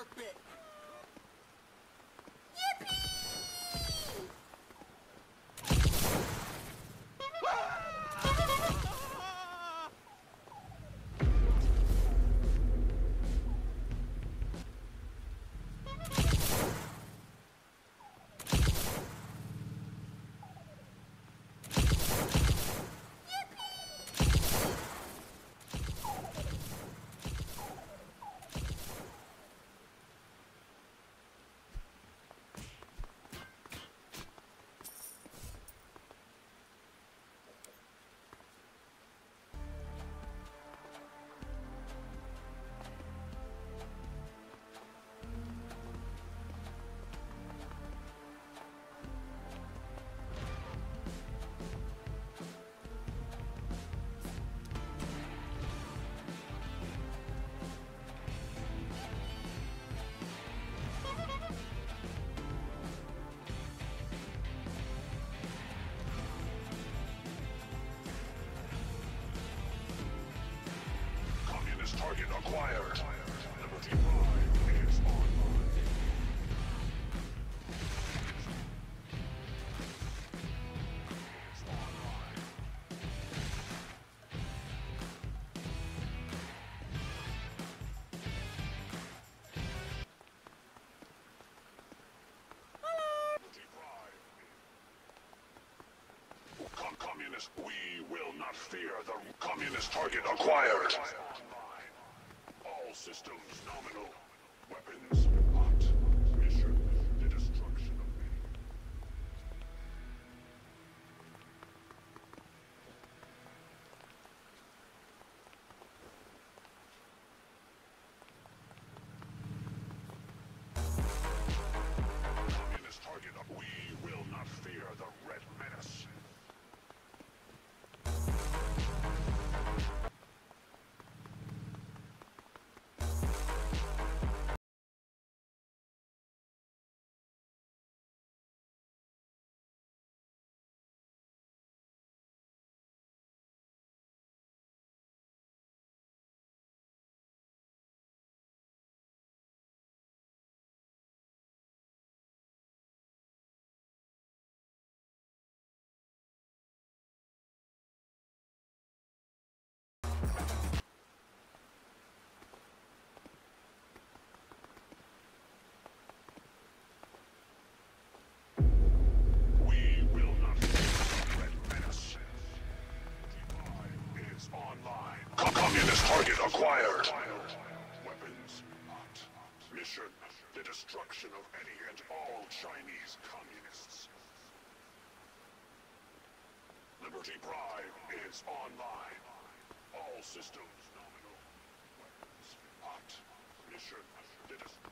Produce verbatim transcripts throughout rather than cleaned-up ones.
carpet. Target acquired. Liberty Prime is online. It's online. Liberty Prime. Com communist, we will not fear the communist target acquired. All systems nominal. Weapons hot. Mission, the destruction of me. Communist target. We will not fear the red menace. Communist target acquired. Weapons hot. Mission, the destruction of any and all Chinese communists. Liberty Prime is online. All systems nominal. Weapons hot. Mission, the destruction.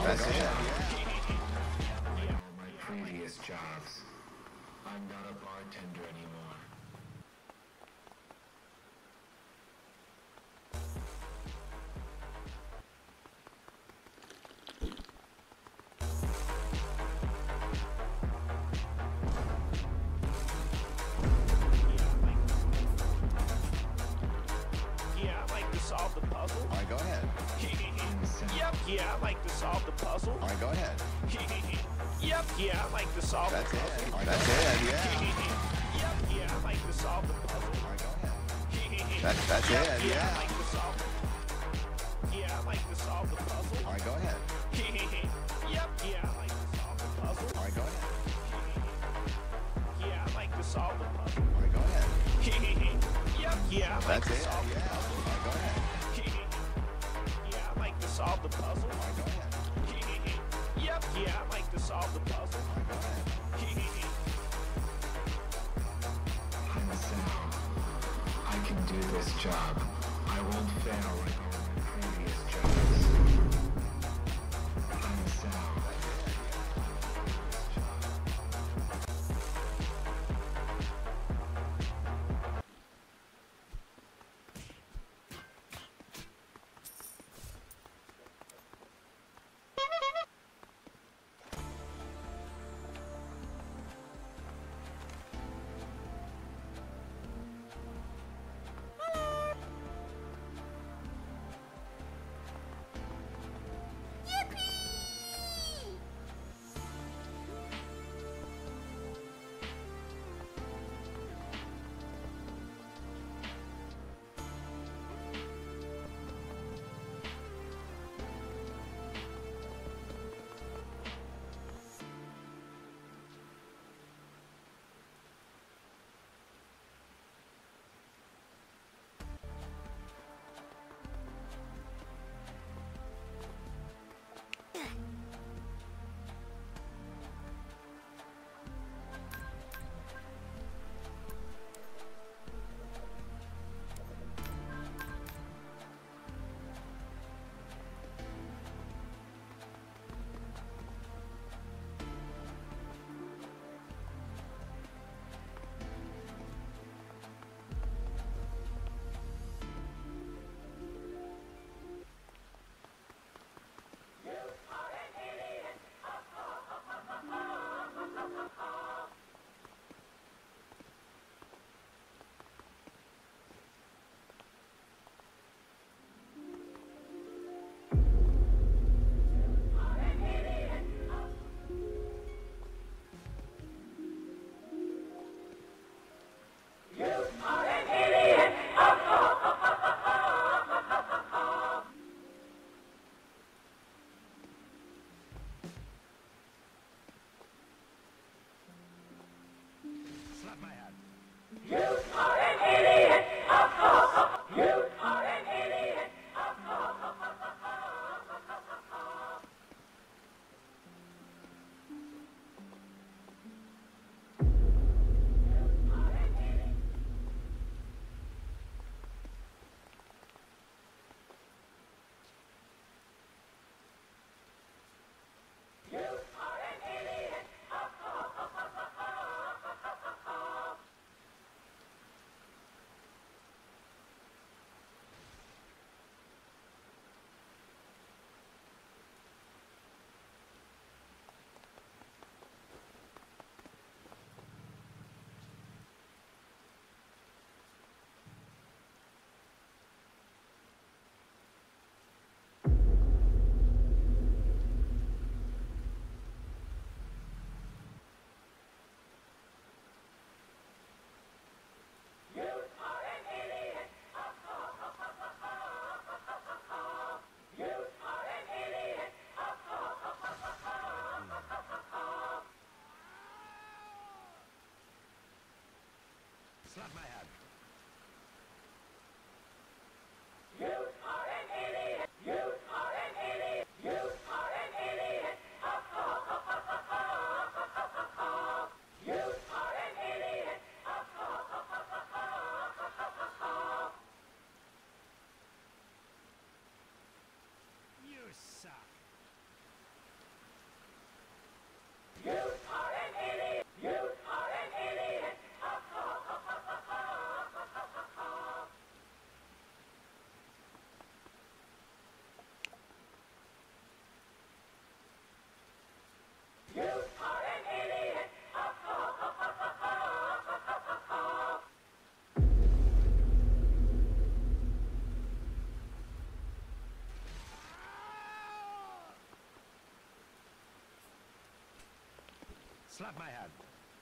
That's it. Yeah. My previous jobs. I'm not a bartender anymore. Yeah, I like to solve the puzzle. All right, go ahead. Yep, yeah, I like to solve the puzzle. All right, go ahead. Yep, yeah, I like to solve the That's puzzle. it. All right, that's it. Yeah. Yep, yeah, I like to solve the puzzle. All right, go ahead. That's that's Yep, it. yeah, I Yeah. like to solve the Yeah, I like to solve the puzzle. All right, go ahead. Yep, yeah, I like to solve the puzzle. All right, go ahead. Yeah, I like to solve the puzzle. All right, go ahead. Yep, yeah, I like That's to it. solve the Yeah. puzzle. All right, go ahead. Yeah, I like to solve the puzzle. All right, go ahead. Yep, yeah, I like to solve the puzzle. All right, go ahead. I'm Sal. I can do this job. I won't fail like all my previous jobs. I'm Sal. Slap my hand.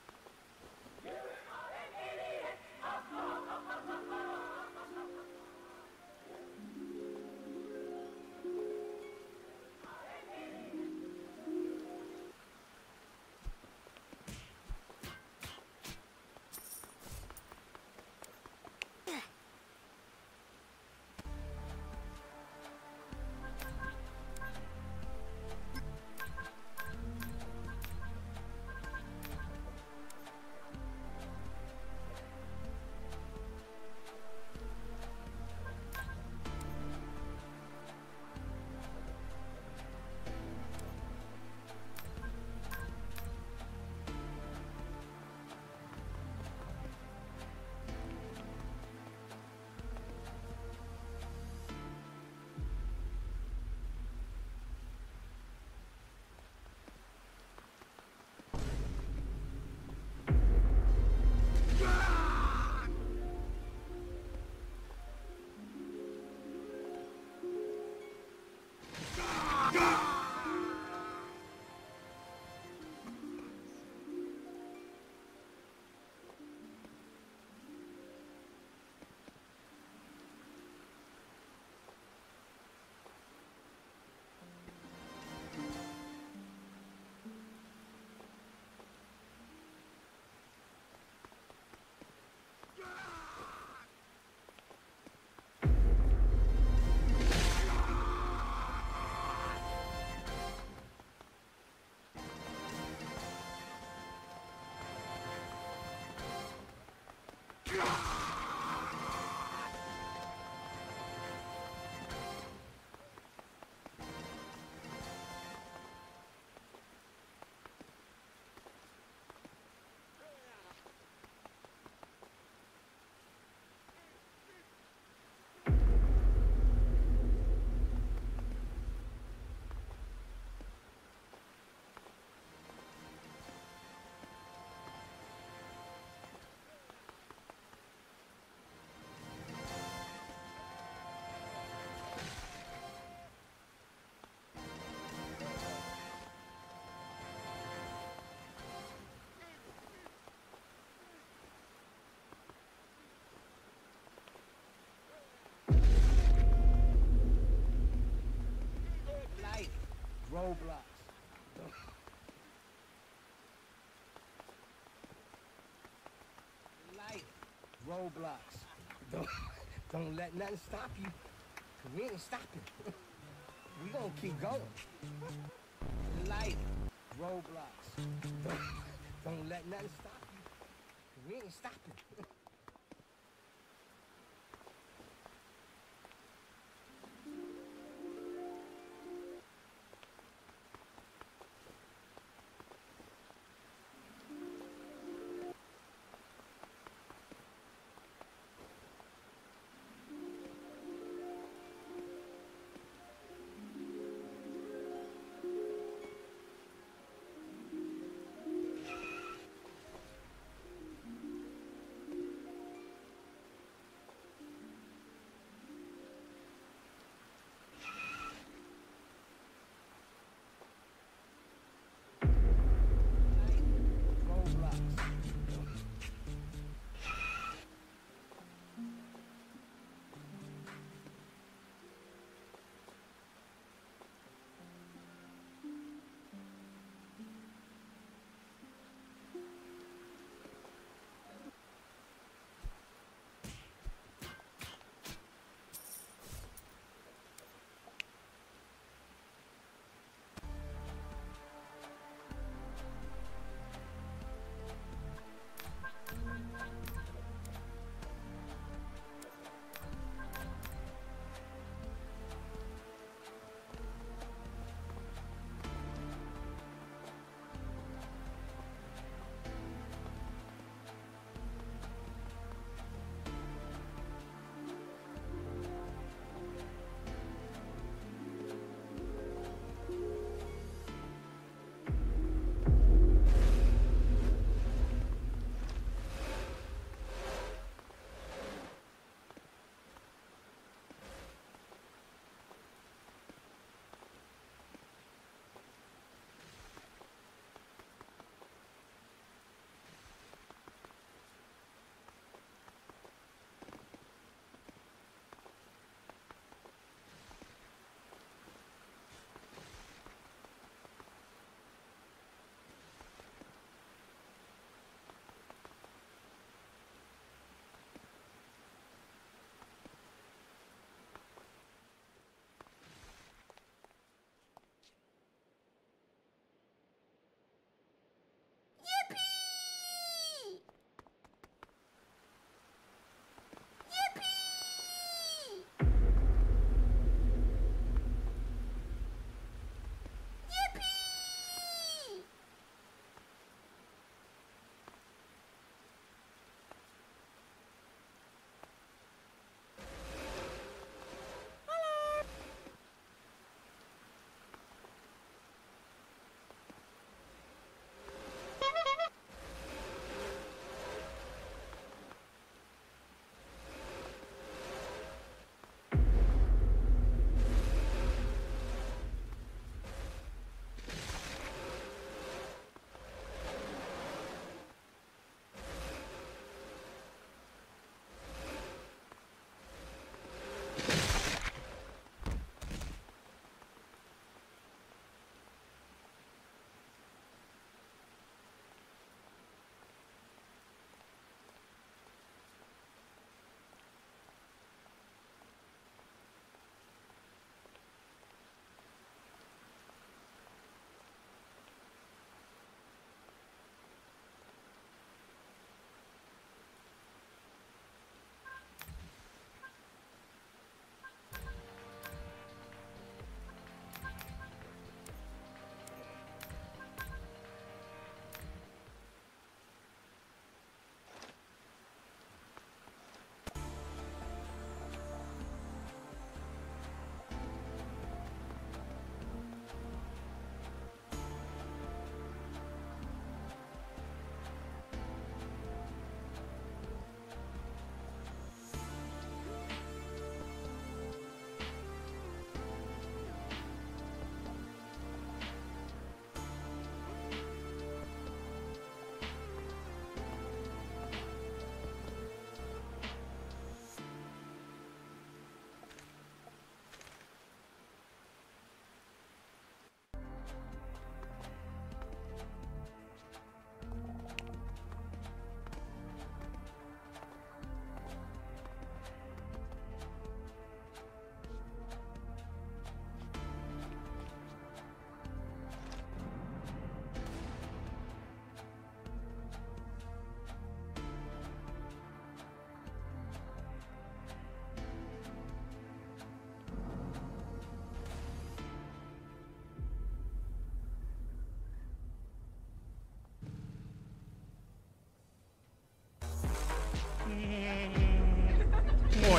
Roblox. Light. Roblox. Don't, don't let nothing stop you. Cause we ain't stopping. We gonna keep going. Light. Roblox. Don't, don't let nothing stop you. Cause we ain't stopping.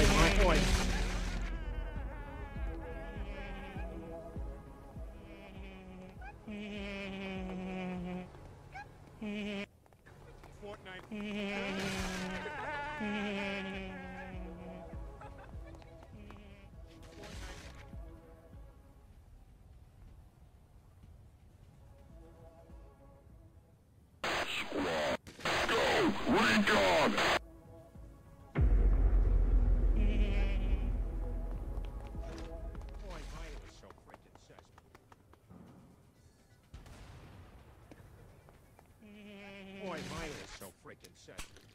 Oi, oi, oi. Recon! Boy, mine was so freaking suspect. Boy, mine was so freaking suspect.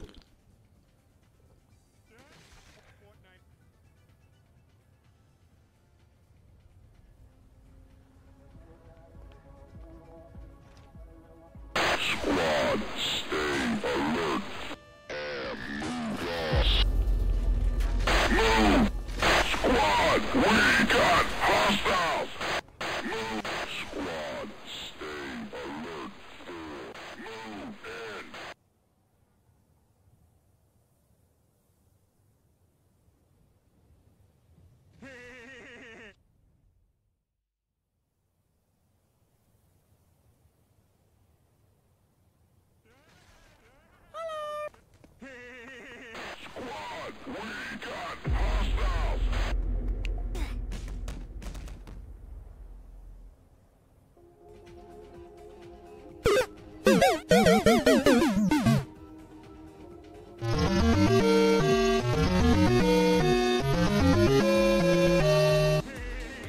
Squad, stay alert. And move off. Move! Squad, we got hostiles! Move! Squad, stay alert. Four, move in. Squad, we got hostiles!